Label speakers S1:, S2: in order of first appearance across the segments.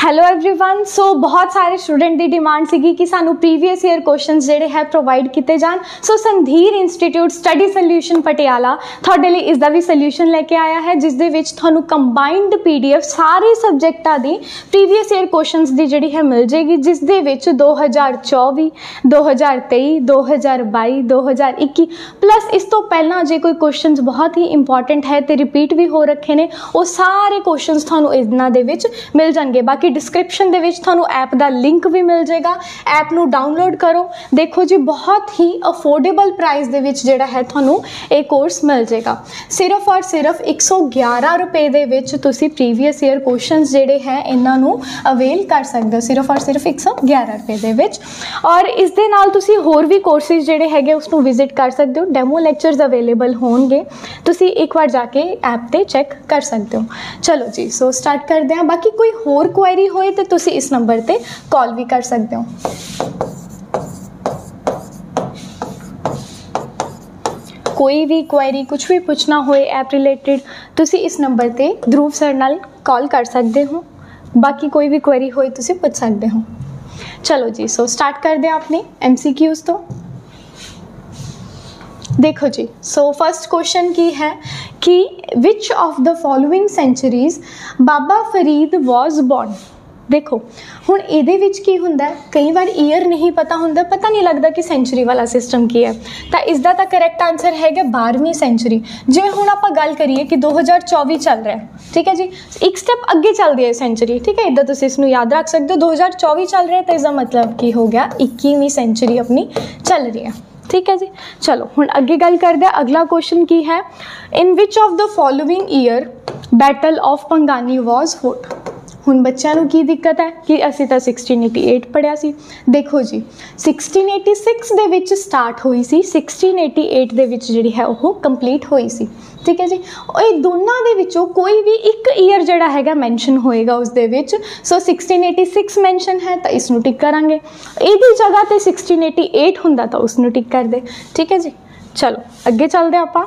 S1: Hello everyone. सो बहुत सारे student की डिमांड सी कि सानू प्रीवियस ईयर क्वेश्चन जोड़े है प्रोवाइड किए जान। So Sandhir institute study solution Patiala थोड़े लिए इसका भी सोल्यूशन लेके आया है, जिस दे विच थानू कंबाइंड PDF सारे सबजैक्टा की प्रीवियस ईयर क्वेश्चनस की जिहड़ी है मिल जाएगी, जिस दे विच 2024, 2023, 2022, 2021 प्लस इस तो पहला जे कोई क्वेश्चन बहुत ही इंपॉर्टेंट है तो रिपीट भी हो रखे ने, वो सारे क्वेश्चन थानू इन्हां दे विच मिल जाएंगे। बाकी डिस्क्रिप्शन दे विच थानू ऐप का लिंक भी मिल जाएगा, ऐप नू डाउनलोड करो। देखो जी बहुत ही अफोर्डेबल प्राइस दे विच जिहड़ा है थानू ये कोर्स मिल जाएगा। सिर्फ और सिर्फ 111 रुपए दे विच तुसी प्रीवियस ईयर क्वेश्चंस जिहड़े हैं इन्हां नू अवेल कर सकते हो, सिर्फ और सिर्फ 111 रुपए दे विच। और इस दे नाल तुसी होर भी कोर्सेज जिहड़े हैगे उसनू विजिट कर सकते हो, डेमो लेक्चर्स अवेलेबल होणगे, तुसी एक बार जाके ऐप ते चैक कर सकते हो। चलो जी सो स्टार्ट करते हैं। बाकी कोई होर क्वेरी होए तो तुसी इस नंबर ते कॉल भी कर सकते हो। कोई भी क्वेरी कुछ भी पूछना होए ऐप रिलेटेड तुसी इस नंबर ते ध्रुव सर नाल कॉल कर सकते हो। बाकी कोई भी क्वेरी होए तुसी पूछ सकते हो। चलो जी सो स्टार्ट कर दें अपने MCQs तो। देखो जी सो फर्स्ट क्वेश्चन की है कि which of the following centuries Baba Farid was born. देखो हुण इहदे विच की हुंदा है, कई बार ईयर नहीं पता हुंदा, पता नहीं लगता कि सेंचुरी वाला सिस्टम की है, तो इसका तो करैक्ट आंसर है 12वीं सेंचुरी। जिवें हुण आपां गल करिए कि 2024 चल रहा है, ठीक है जी, एक स्टैप अगे चलती है सेंचुरी, ठीक है, इदा तुसीं इसनूं याद रख सकते हो। 2024 चल रहा है तो इसका मतलब की हो गया 21वीं सेंचुरी अपनी चल रही है, ठीक है जी। चलो हुण अगे गल करते हैं। अगला क्वेश्चन की है in which of the following year battle of Bhangani was fought. हुण बच्चों को की दिक्कत है कि असीं तां 1688 पढ़िया सी। देखो जी 1686 दे विच स्टार्ट हुई सी, 1688 दे विच जिहड़ी है वो कंप्लीट हुई सी, ठीक है जी। ये दोनों दे विचों कोई भी एक ईयर जिहड़ा हैगा मैंशन होएगा उस दे विच। सो 1686 मैंशन है तो इसनूं टिक करांगे, इहदी जगह ते 1688 हुंदा तो उसनूं टिक कर दे, ठीक है जी। चलो अगे चलते आपां।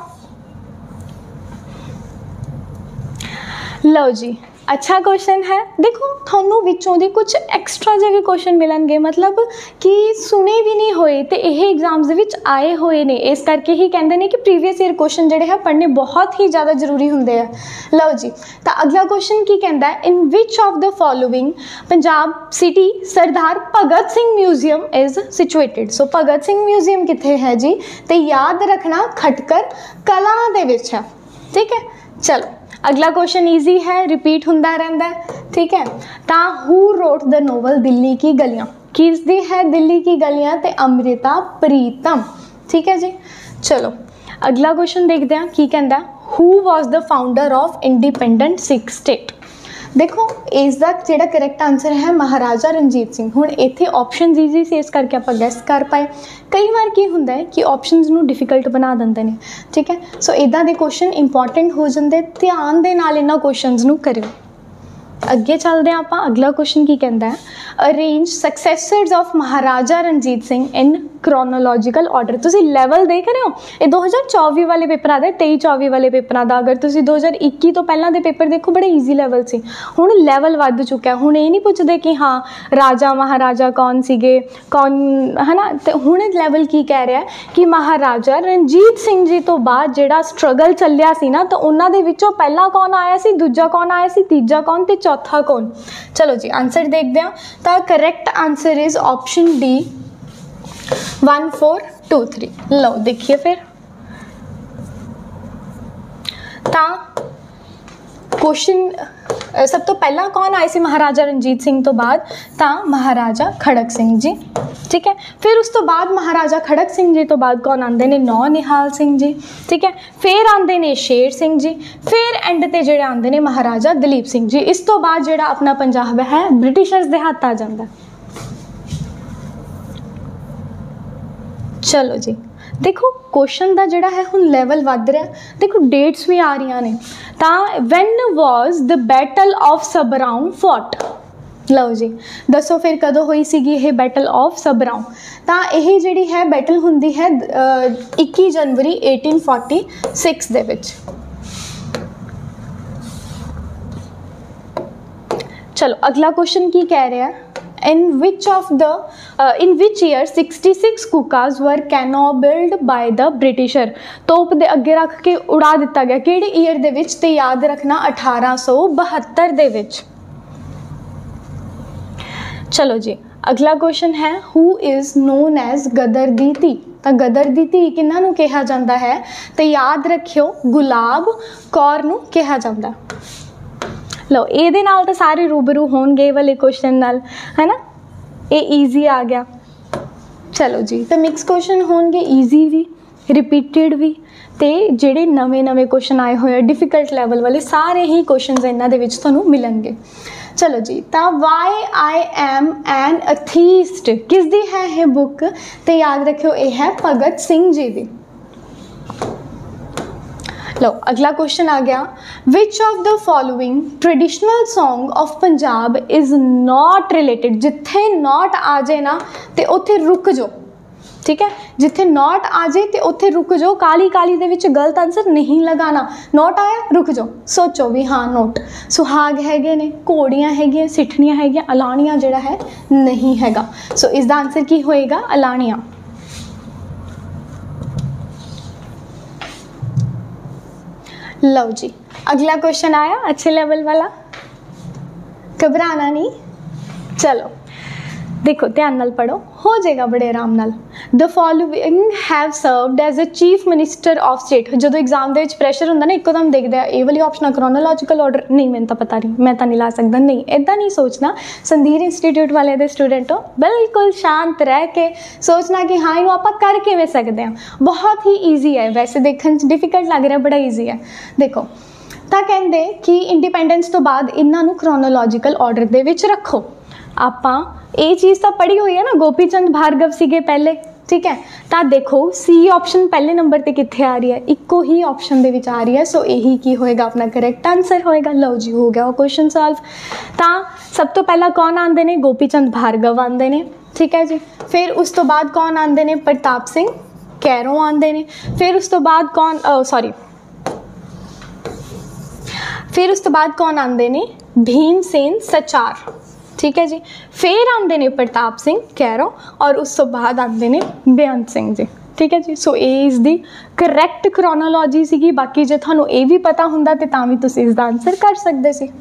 S1: लो जी अच्छा क्वेश्चन है। देखो थानू विचों दे कुछ एक्स्ट्रा जे भी क्वेश्चन मिलणगे, मतलब कि सुने भी नहीं होए तो यह एग्जाम्स दे विच आए हुए ने, इस करके ही कहते हैं कि प्रीवियस ईयर क्वेश्चन जिहड़े है पढ़ने बहुत ही ज़्यादा जरूरी होंगे है। लो जी तो अगला क्वेश्चन की कहता है in which of the following Punjab city Sardar Bhagat Singh museum is situated. So Bhagat Singh museum कित्थे है जी, तो याद रखना खटकर कलां दे विच है, ठीक है। चलो अगला क्वेश्चन ईजी है, रिपीट होंदा रहंदा है, ठीक है। तो who wrote the novel Delhi की गलियां, किसदी है दिल्ली की गलियां, ते अमृता प्रीतम, ठीक है जी। चलो अगला क्वेश्चन देखते हैं की कहता है who was the founder of independent Sikh state. देखो इसका जिहड़ा करैक्ट आंसर है महाराजा रणजीत सिंह। हुण इत्थे ऑप्शनस ईजी से इस करके आप गैस कर पाए। कई बार की हुंदा है कि ऑप्शनस नूं डिफिकल्ट बना दिंदे ने, ठीक है। सो इदां दे क्वेश्चन इंपॉर्टेंट हो जाते, ध्यान दे नाल इन्हां क्वेश्चनस नूं करियो। अगे चलते हैं आप। अगला क्वेश्चन की कहता है arrange successors of Maharaja Ranjit Singh in chronological order. तुसी लेवल देख रहे हो, ये 2024 वाले पेपर आता है, 23-24 वाले पेपर का। अगर तुसी 2021 तो पहला दे पेपर देखो बड़े ईजी लेवल से, हुण लेवल वध चुका है। हुण ये नहीं पूछते कि हाँ राजा महाराजा कौन सीगे कौन है ना, तो हुण लेवल की कह रहा है कि महाराजा रणजीत सिंह जी तो बाद जिहड़ा स्ट्रगल चलिया सी ना, तो उन्हां दे विचों पहला कौन आया सी, दूजा कौन आया सी, तीजा कौन ते चौथा कौन। चलो जी आंसर देखते हैं। तो correct answer is option D 1 4 2 3। लो देखिए फिर क्वेश्चन सब तो पहला कौन आए सी महाराजा रणजीत सिंह तो बाद महाराजा खड़क सिंह जी, ठीक है। फिर उस तो बाद महाराजा खड़क सिंह जी तो बाद कौन आते हैं नौ निहाल सिंह जी, ठीक है। फिर आते हैं शेर सिंह जी, फिर एंड ते जिहड़े आते हैं महाराजा दलीप सिंह जी। इस तो बाद जिहड़ा अपना पंजाब है ब्रिटिशर्स दे हत्थ आ जाता है। चलो जी देखो क्वेश्चन का जोड़ा है हुण लैवल वध रहा। देखो डेट्स भी आ रही ने, तो when was the battle of Sabraon fought. लो जी दसो फिर कदों हुई सी ये बैटल ऑफ सबराउं। तो यह जी है बैटल हुंदी है 21 जनवरी 1846 दे विच। चलो अगला क्वेश्चन की कह रहा है, in which year 66 कुकास were cannonballed by the Britisher। तोप दे अगे रख के उड़ा दिता गया किहड़े ईयर दे विच, ते याद रखना 1872 दे विच। चलो जी अगला क्वेश्चन है, who is known as Ghadar दी धी। तो गदर दी धी किन्हां नूं कहा जाता है, तो याद रखियो गुलाब कौर नूं कहा जाता। लो ये नाल तो सारे रूबरू होणगे वाले क्वेश्चन नाल, है ना, ये ईजी आ गया। चलो जी तो मिक्स क्वेश्चन होणगे, ईजी भी रिपीटिड भी, ते जिहड़े नवे नवे क्वेश्चन आए हुए डिफिकल्ट लैवल वाले सारे ही क्वेश्चन इन्हां दे विच तुहानूं मिलणगे। चलो जी तो why I am an atheist किस दी है ये बुक, तो याद रखियो ये है भगत सिंह जी दी। लो अगला क्वेश्चन आ गया, which of the following traditional song of Punjab is not related. जिथे नॉट आ जाए ना तो उत्थे रुक जाओ, ठीक है, जिथे नॉट आ जाए तो उत्थे रुक जाओ, काली काली दे विच गलत आंसर नहीं लगाना। नोट आया रुक जाओ, सोचो भी हाँ नोट, सुहाग हैगे ने, घोड़ियाँ हैगियां, सिठनियाँ हैगियां, अलाणियाँ जिहड़ा है नहीं हैगा। सो इसका आंसर की होएगा अलाणियाँ। लो जी अगला क्वेश्चन आया अच्छे लेवल वाला, घबराना नहीं। चलो देखो ध्यान नाल पढ़ो, हो जाएगा बड़े आराम नाल। The following have served as a chief minister of state. जो एग्जाम के प्रैशर होंगे ना, एकदम देखते हैं ये वाली ऑप्शन क्रोनोलॉजिकल ऑर्डर, नहीं मैंने तो पता नहीं, मैं तो नहीं ला सकता, नहीं इदा नहीं सोचना। संधीर इंस्टीट्यूट वाले दे स्टूडेंट हो, बिल्कुल शांत रह के सोचना कि हाँ इनू आप कर किवें सकते हैं। बहुत ही ईजी है, वैसे देखने डिफिकल्ट लग रहा, बड़ा ईजी है। देखो तो कहते कि इंडिपेंडेंस तो बाद इन्हों क्रोनोलॉजिकल ऑर्डर दे विच रखो। आपां ये चीज़ तो पढ़ी हुई है ना, गोपी चंद भार्गव सीगे पहले, ठीक है। तो देखो सी ऑप्शन पहले नंबर पर कितने आ रही है, इको ही ऑप्शन दे विच आ रही है। सो यही की होएगा अपना करेक्ट आंसर होएगा। लो जी हो गया वो क्वेश्चन सॉल्व। तो सब तो पहला कौन आते हैं, गोपी चंद भार्गव आते हैं, ठीक है जी। फिर उस तो बाद कौन आते हैं, प्रताप सिंह कैरों आते हैं। फिर उस तो बाद कौन फिर उस तो बाद कौन आते हैं, भीम सेन सचार, ठीक है जी। फिर आते हैं प्रताप सिंह कैरों और उस तो बाद आते हैं बेअंत सिंह जी, ठीक है जी। सो ये इसकी करैक्ट क्रोनोलॉजी सी। बाकी जो थानू ये भी पता होंदा ते तां भी तुसीं इसका आंसर कर सकते सी।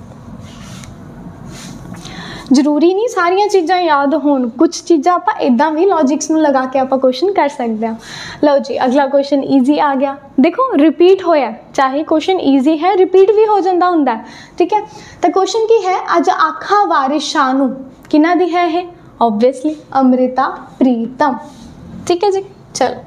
S1: जरूरी नहीं सारिया चीज़ां याद होण, कुछ चीज़ां आपां इदां भी लॉजिक्स नूं लगा के आपां क्वेश्चन कर सकते हैं। लो जी अगला क्वेश्चन ईजी आ गया। देखो रिपीट होया, चाहे क्वेश्चन ईजी है रिपीट भी हो जाता हुंदा, ठीक है। तो क्वेश्चन की है, अज आखा वारिस शाह नूं किन्हां दी है ये, ऑब्वियसली अमृता प्रीतम, ठीक है जी। चलो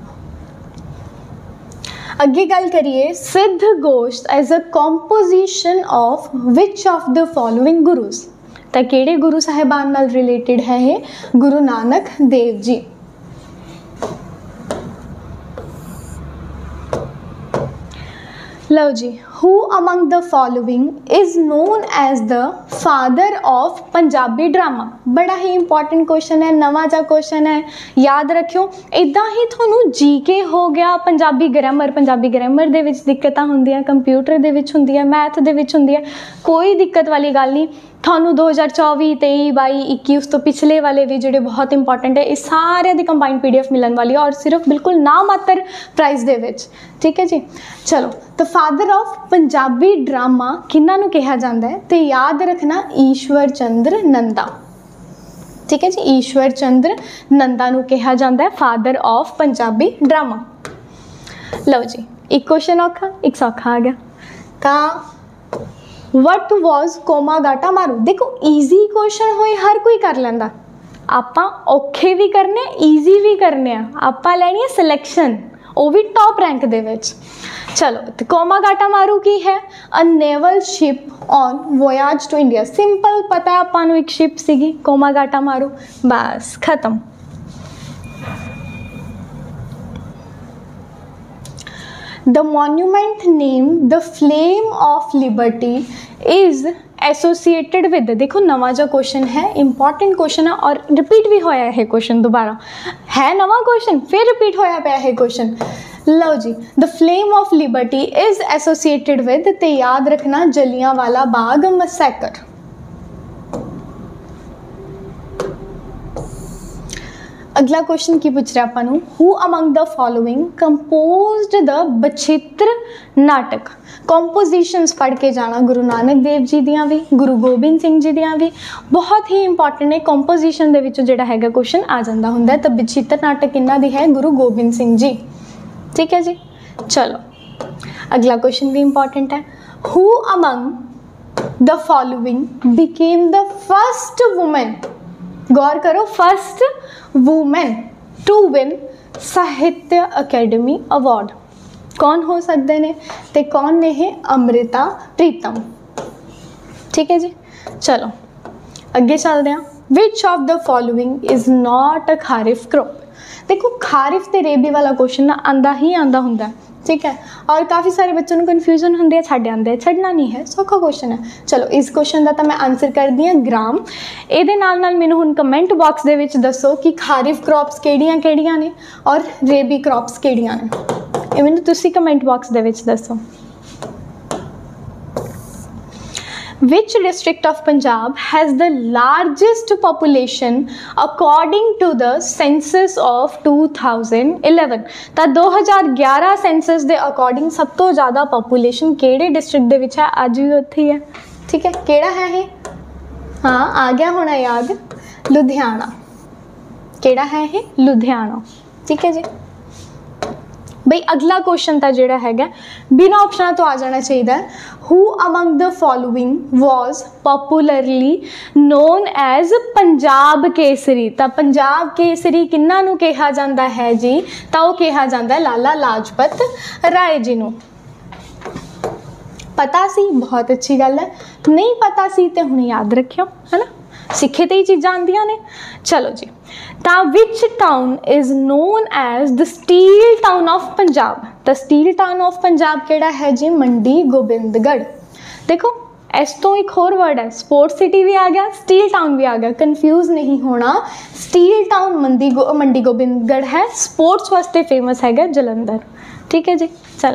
S1: अगे गल करिए, Sidh Gosht as a composition of which of the following gurus. तो किहड़े गुरु साहिबान नाल रिलेटेड है ये, गुरु नानक देव जी। लो जी, who among the following is known as the father of Punjabi drama. बड़ा ही इंपॉर्टेंट क्वेश्चन है, नवा जा क्वेश्चन है, याद रखियो। इदा ही थोनू जीके हो गया, पंजाबी ग्रामर दे विच दिक्कतां हुंदियां, कंप्यूटर दे विच हुंदियां, मैथ दे विच हुंदियां, कोई दिक्कत वाली गल नहीं। थानू 2024, 23, 22, 21 उस तो पिछले वाले भी जोड़े बहुत इंपॉर्टेंट है, इस सारे दी कंबाइंड PDF मिलने वाली है और सिर्फ बिल्कुल ना मात्र प्राइस दे विच, ठीक है जी। चलो तो फादर ऑफ पंजाबी ड्रामा किन्हां नूं कहा जाता है, तो याद रखना ईश्वर चंद्र नंदा, ठीक है जी। ईश्वर चंद्र नंदा नूं कहा जाता है फादर ऑफ पंजाबी ड्रामा। लो जी एक क्वेश्चन औखा एक सौखा आ गया। तो वट वॉज कोमागाटा मारू। देखो ईजी क्वेश्चन होए हर कोई कर लेंदा, आपां औखे भी करने ईजी भी करने, आपां लैनी है सिलेक्शन, वो भी टॉप रैंक दे विच। चलो तो कोमागाटा मारू की है, a naval ship on voyage to India. Simple पता है आपां नूं, एक शिप सीगी कोमागाटा मारू, बस खत्म। The monument named the Flame of Liberty is associated with। देखो नवा जो क्वेश्चन है, इंपॉर्टेंट क्वेश्चन है और रिपीट भी होया है क्वेश्चन, दोबारा है नवा क्वेश्चन फिर रिपीट होया पे है क्वेश्चन। लो जी, the flame of liberty is associated with, ते याद रखना जलियांवाला बाग मैसेकर, अगला क्वेश्चन की पूछ रहा अपन who among the following composed the Bachittar Natak. Compositions पढ़ के जाना गुरु नानक देव जी दियां भी, गुरु गोबिंद सिंह जी दियां भी, बहुत ही इंपॉर्टेंट है। कंपोजिशन दे विचों जिहड़ा हैगा क्वेश्चन आ जांदा हुंदा है। तो बचित्र नाटक किन्ना दी है? गुरु गोबिंद सिंह जी। ठीक है जी, चलो अगला क्वेश्चन भी इंपॉर्टेंट है। Who among the following became the first women, गौर करो, first women to win Sahitya Akademi award. कौन हो सकते ने ते कौन ने है? अमृता प्रीतम। ठीक है जी, चलो अगे चलते हैं। Which of the following is not a kharif crop. देखो खारिफ ते रेबी वाला क्वेश्चन ना आंदा ही आंदा हुंदा है। ठीक है, और काफ़ी सारे बच्चों को कन्फ्यूजन होंदी है, छड्ड आंदे, छड्डना नहीं है, सौखा क्वेश्चन है। चलो इस क्वेश्चन का तो मैं आंसर कर दी ग्राम। ये नाल मैनूं हुण कमेंट बॉक्स दे विच दसो कि खारिफ क्रॉप्स किहड़ियां ने और रेबी क्रॉप्स किहड़ियां ने। ये मैनूं तुसीं कमेंट बॉक्स दे विच दसो। Which district of Punjab has the largest population according to the census of 2011? ਤਾਂ 2011 सेंसस ਦੇ अकॉर्डिंग सब तो ज़्यादा पॉपुलेशन किहड़े डिस्ट्रिक्ट ਦੇ ਵਿੱਚ ਹੈ? ਅੱਜ ਵੀ ਉੱਥੇ ਹੀ है। ठीक है, ਕਿਹੜਾ है ये? हाँ आ गया होना याद, लुधियाना। ਕਿਹੜਾ है ये? लुधियाना। ठीक है जी बई अगला क्वेश्चन तो जोड़ा है बिना ऑप्शन तो आ जाना चाहिए। Who among the following was popularly known as Punjab Kesari. तो पंजाब केसरी किन्ना नू कहा जाता है जी? तो वो कहा जाता है लाला लाजपत राय जी नू। पता सी? बहुत अच्छी गल है। नहीं पता सी तो हुण याद रखियो, है ना, सिखे तो ही चीज़ां आंदियां ने। चलो जी, ता which town is known as the steel town of Punjab. तो स्टील टाउन ऑफ पंजाब केड़ा है जी? मंडी गोबिंदगढ़। देखो इस तो एक होर वर्ड है, स्पोर्ट्स सिटी भी आ गया, स्टील टाउन भी आ गया, कन्फ्यूज नहीं होना। स्टील टाउन मंडी गोबिंदगढ़ है, स्पोर्ट्स वास्ते फेमस है जलंधर। ठीक है जी, चलो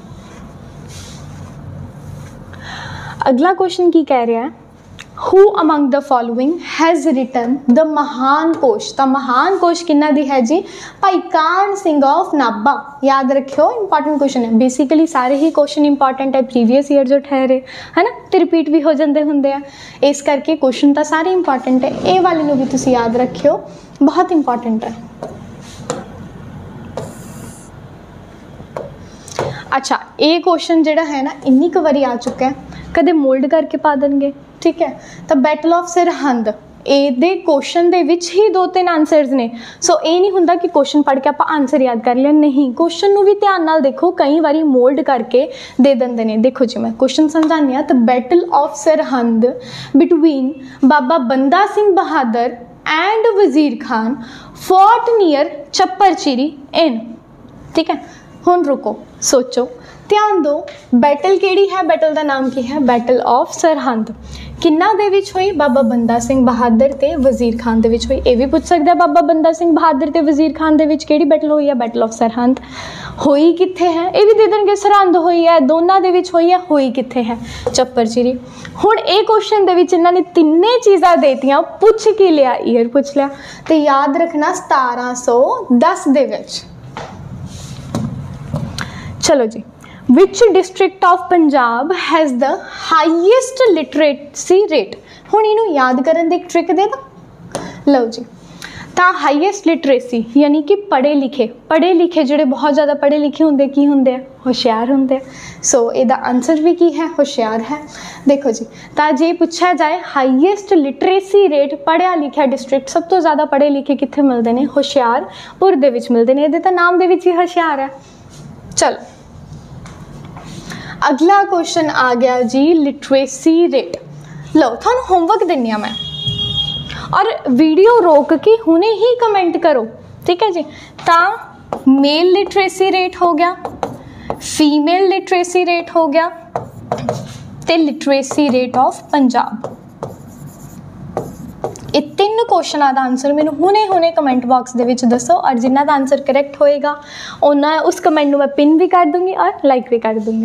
S1: अगला क्वेश्चन की कह रहा है। Who among the following has written the महान कोश। तो महान कोश किन्ना दी है जी? भाई कान सिंह ऑफ नाभा। याद रखियो, इंपॉर्टेंट क्वेश्चन है। बेसिकली सारे ही क्वेश्चन इंपॉर्टेंट है, प्रीवियस ईयर जो ठहरे है ना, तो रिपीट भी हो जाते होंगे, इस करके क्वेश्चन तो सारे इंपॉर्टेंट है। ये वाले नूं भी तुसी याद रखियो, बहुत इंपॉर्टेंट है। अच्छा ये क्वेश्चन जोड़ा है ना इन्नी क वारी आ चुका है, कदे मोल्ड करके पा देंगे। ठीक है, तो बैटल ऑफ सरहंद ये क्वेश्चन दे विच ही 2-3 आंसरस ने। सो ये नहीं हुंदा कि क्वेश्चन पढ़ के आप आंसर याद कर लिया, नहीं, क्वेश्चन नूं भी ध्यान नाल देखो, कई बारी मोल्ड करके दे देंदे ने। देखो जी मैं क्वेश्चन समझानी हाँ। तो battle of Sirhind between Baba Banda Singh Bahadur and Wazir Khan fought near Chapparchiri in. ठीक है, हुण रुको, सोचो, ध्यान दो, बैटल केड़ी है? बैटल का नाम की है? Battle of Sirhind. किन्ना दे विच होई? बाबा बंदा सिंह बहादुर ते वजीर खान दे विच होई। ये भी पूछ सकदा बाबा बंदा सिंह बहादुर ते वजीर खान दे विच केड़ी बैटल होई है? Battle of Sirhind. होई कित्थे है? ये भी दे देंगे, सरहंद होई है, दोनों दे विच होई है, होई कित्थे है? चप्परचिरी। हुण ये क्वेश्चन दे विच इन्हां ने तिन्ने चीज़ां देतियां, पुछ की लिया, ईयर पुछ लिया, तो याद रखना 1710 दे विच। चलो जी, Which district of Punjab has the highest literacy rate? हुण इनू याद करन दी एक ट्रिक दे दा। लो जी, ता हाईएस्ट लिटरेसी यानी कि पढ़े लिखे जोड़े बहुत ज़्यादा पढ़े लिखे होंगे की होंगे? होशियार होंगे। सो इसका आंसर भी की है? होशियार है। देखो जी, ता जे पूछा जाए हाईएस्ट लिटरेसी रेट पढ़िया लिखा डिस्ट्रिक्ट, सब तो ज़्यादा पढ़े लिखे कित्थे मिलते हैं? होशियारपुर दे विच मिलते हैं। ये तो नाम दे विच ही होशियार है। चलो अगला क्वेश्चन आ गया जी, लिटरेसी रेट। लो थानू होमवर्क देनी मैं, और वीडियो रोक के हुणे ही कमेंट करो। ठीक है जी, ता मेल लिटरेसी रेट हो गया, फीमेल लिटरेसी रेट हो गया, ते लिटरेसी रेट ऑफ पंजाब। ये 3 क्वेश्चनों का आंसर मैंने हुणे कमेंट बॉक्स दे विच दसो, और जिन्हों का आंसर करैक्ट होएगा उन्होंने उस कमेंट मैं पिन भी कर दूंगी और लाइक भी कर दूंगी।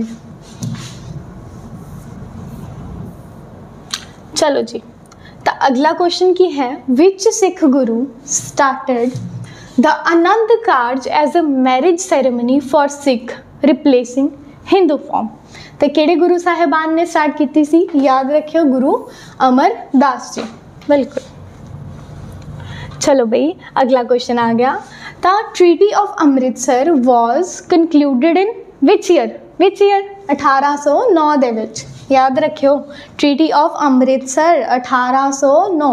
S1: चलो जी, तो अगला क्वेश्चन की है, विच सिख गुरु started the Anand Karaj as a marriage ceremony for Sikh replacing Hindu form. तो किहड़े गुरु साहिबान ने स्टार्ट की सी? याद रखियो, गुरु अमरदास जी। बिल्कुल। चलो बई अगला क्वेश्चन आ गया। The treaty of Amritsar was concluded in which year? Which year? 1809 दे विच। याद रखियो, ट्रीटी ऑफ अमृतसर 1809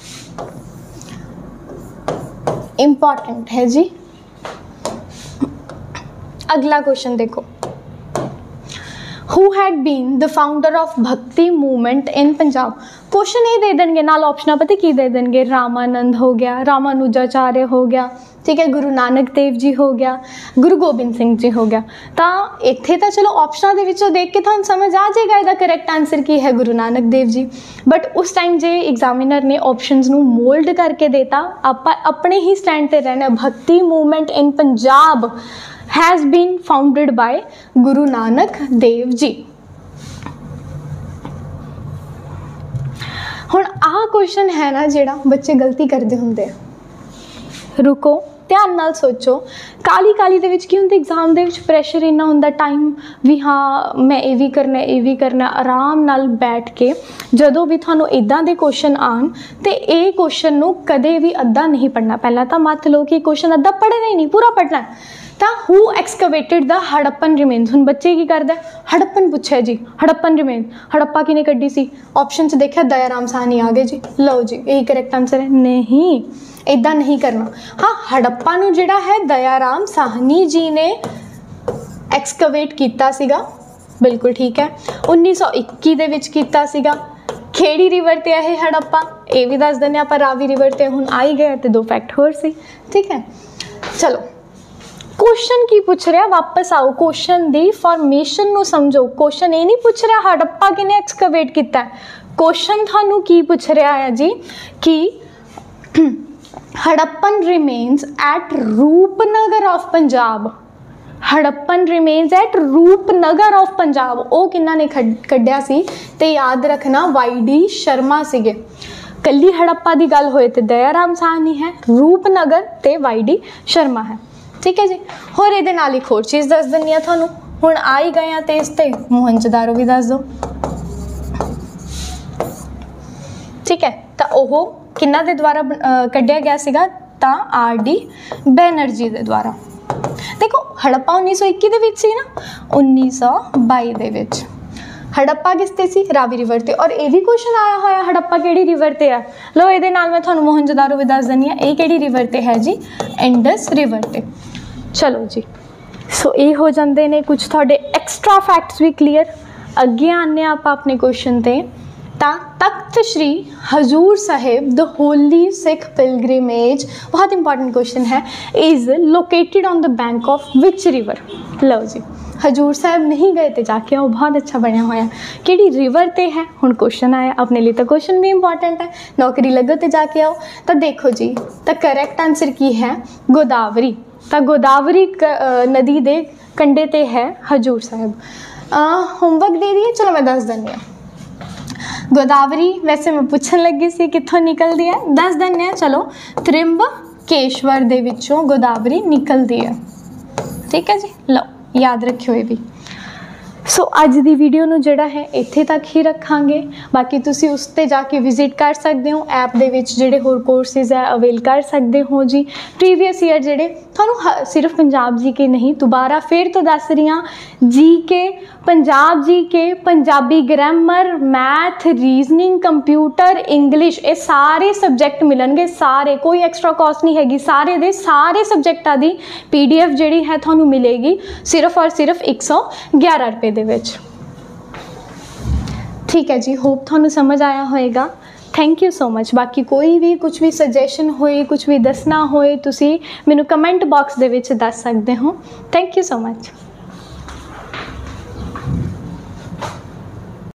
S1: इंपॉर्टेंट है जी। अगला क्वेश्चन देखो, who had been the founder of Bhakti movement in Punjab? Question ये दे देंगे, नाल ऑप्शन पता की दे देंगे, रामानंद हो गया, रामानुजाचार्य हो गया, ठीक है, गुरु नानक देव जी हो गया, गुरु गोबिंद सिंह जी हो गया। तो इत्थे तो चलो ऑप्शनों के विचों देख के तुहानूं समझ आ जाएगा इसका करैक्ट आंसर की है, गुरु नानक देव जी। बट उस टाइम जे एग्जामिनर ने ऑप्शनस नूं मोल्ड करके देता, आपां अपने ही स्टैंड ते रहना, Bhakti movement in Punjab has been founded by Guru Nanak Dev जी। हुण आह क्वेश्चन है ना जिहड़ा बच्चे गलती करते होंदे आ, रुको ध्यान नाल सोचो। काली काली दे विच की हुंदा, एग्जाम दे विच प्रैशर इन्ना हुंदा, टाइम भी हाँ मैं ये भी करना ये भी करना, आराम नाल बैठ के जदों भी तुहानूं इदां दे क्वेश्चन आन ते ये क्वेश्चन नूं कदे भी अद्धा नहीं पढ़ना। पहला तो मत लो कि क्वेश्चन अद्धा पढ़ना ही नहीं, पूरा पढ़ना है। तो who excavated the Harappan remains? हुण बच्चे की करदा, हड़प्पन पूछा जी, हड़प्पन रिमेन, हड़प्पा किने कड्डी सी? ऑप्शन च देखा दयाराम साहनी आ गए जी, लो जी यही करेक्ट आंसर है। नहीं, इदा नहीं करना। हाँ, हड़प्पा नूं जिहड़ा है दयाराम साहनी जी ने एक्सकवेट कीता सीगा, बिल्कुल ठीक है। 1921 दे विच कीता सीगा। खेड़ी रिवर ते है हड़प्पा, ये भी दस देने आपां, रावी रिवर ते हुण आ ही गए ते दो फैक्ट होर सी, ठीक है। चलो क्वेश्चन की पूछ रहा, वापस आओ क्वेश्चन दी फॉर्मेशन नूं समझो। क्वेश्चन ये नहीं पूछ रहा हड़प्पा किने एक्सकवेट कीता है, क्वेश्चन थानू की पूछ रहा है जी कि Harappan remains at Rupnagar of Punjab. Harappan remains at Rupnagar of Punjab, वो किन्ना ने कढ़िया सी? ते याद रखना वाई.डी. शर्मा सीगे। कल्ली हड़प्पा की गल होए ते दयाराम साहनी है, रूपनगर ते वाई.डी. शर्मा है, ठीक है जी। होर इहदे नाल एक होर चीज़ दस दिंदी आ तुहानूं, हुण आ ही गए ते इस ते मोहनजोदारो भी दस दो, ठीक है। तो ओह किन्ना दे द्वारा कढ़िया गया सीगा? तां आर.डी. बैनर्जी दे द्वारा। देखो हड़प्पा 1921 दे विच सी ना, 1922 दे विच हड़प्पा किस ते सी? रावी रिवर ते। और ये भी क्वेश्चन आया होया हड़प्पा किहड़ी रिवर ते है? लो इहदे नाल मैं तुहानूं मोहनजोदारो भी दस दिंदी हां, ये किहड़ी रिवर ते है जी? इंडस रिवर ते। चलो जी, सो ये हो जाते हैं कुछ थोड़े एक्सट्रा फैक्ट्स भी क्लीयर। अगे आने आप अपने क्वेश्चन ते, Takht Shri Hazur Sahib the holy Sikh pilgrimage, बहुत इंपॉर्टेंट क्वेश्चन है, is located on the bank of which river? लो जी, हजूर साहब नहीं गए थे जाके, वो बहुत अच्छा बनया हुआ, कि रिवर ते है। हुण क्वेश्चन आया अपने लिए, तो क्वेश्चन भी इंपॉर्टेंट है, नौकरी लगो तो जाके आओ। तो देखो जी, तो करेक्ट आंसर की है गोदावरी। तो गोदावरी नदी दे कंढे ते है हजूर साहब। होमवर्क दे दिए, चलो मैं दस दिनी हाँ। गोदावरी वैसे मैं पूछन लगी सी कित्थों निकलती है, दस दिने चलो, त्रिंबकेश्वर दे विचों गोदावरी निकलती है, ठीक है जी। लो याद रखियो ये भी। सो अज दी वीडियो नूं जिहड़ा है इत्थे तक ही रखांगे, बाकी तुसी उस ते जाके विजिट कर सकते हो, ऐप दे विच जिहड़े होर कोर्सेज है अवेल कर सकते हो जी। प्रीवियस ईयर जिहड़े तुहानूं सिर्फ पंजाब जी के नहीं, दोबारा फिर तो दस रही हाँ, जी के, Punjab G K, Punjabi grammar, math, reasoning, computer, English, ये सारे सब्जैक्ट मिलणगे, सारे, कोई एक्स्ट्रा कॉस्ट नहीं हैगी, सारे दे सारे सब्जैक्टां दी PDF जिहड़ी है तुहानूं मिलेगी सिर्फ और सिर्फ 111 रुपए दे विच, ठीक है जी। होप तुहानूं समझ आया होएगा। Thank you so much. बाकी कोई भी कुछ भी सजेशन होए, कुछ भी दसना होए, तुसी मैनूं कमेंट बॉक्स दे विच दस सकदे हो। Thank you so much.